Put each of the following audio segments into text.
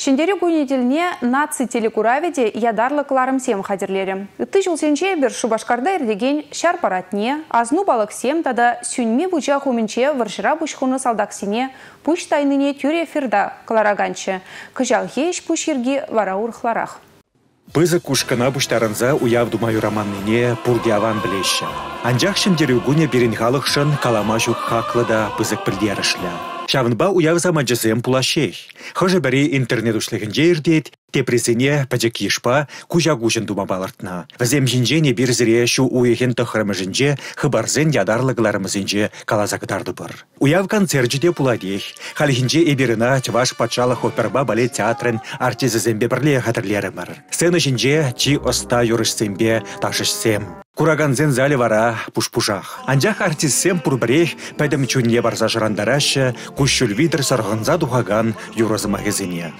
Шендері күнеделіне наци телекураведе ядарлы кларымсем хадерлері. Үтті жылсенче бір Шубашкарда ердеген шар паратне, азну балықсем тада сүнме бұжа хумінче варшыра бұшқуны салдақсине пұш тайныне тюре ферда клараганчы. Күжал еш пұш ерге вара урхларақ. Пызы кушкана бұштарынза уяв думаю романныне пурдиаван білеші. Анжақ шымдерігуне берін халықшын калама жүк хақлыда пызык білдерішілі. Шавынба уяв заманчысым пулашей. Хожы бәрі интернет ушлығынже ердет, тепресіне пәжек ешпа кужа-гужын дума балыртна. Вазем жинжене бір зіре шу уйхен тұхырымы жінже хыбарзен ядарлығыларымызынже калазақытарды бір. Уяв концертжіде пуладех. Халихінже эберіна чваш патшалық оперба балет театрын артизізембе бірле хатырлерімір. Сцена жінже чи оста юрышсембе ташышсем. Кураганзен зале вара пуш-пушах. Анжақ артистсем пұрбірех пәдім чүнне барза жырандарашы күшіл видр сарғынза дұғаган юрозы магазине.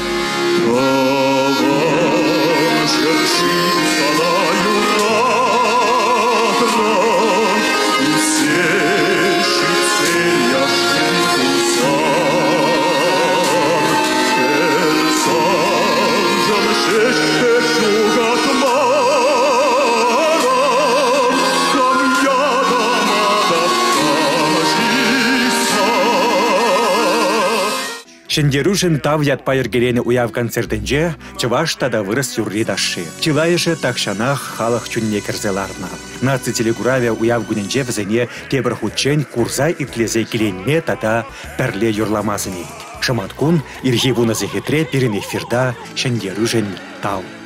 Шендерушин тав ятпайыр керені уяв концертінже чываштада вырыс юрри дашы. Чилайышы такшанах халық чүнне кірзеларна. Наци телегуравия уяв күнінже візіне тебір худчен курза итлезе келенме тада пәрле юрламазыне. Шаматкун ирхи вуна зехетре перен эфирда Шендерушин тав.